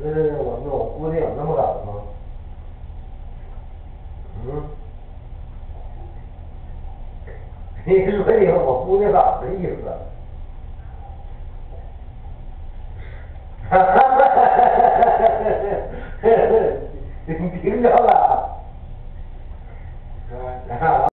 我屋里有那么老吗？嗯？你说的我姑娘老的意思？哈哈哈哈哈哈！你听着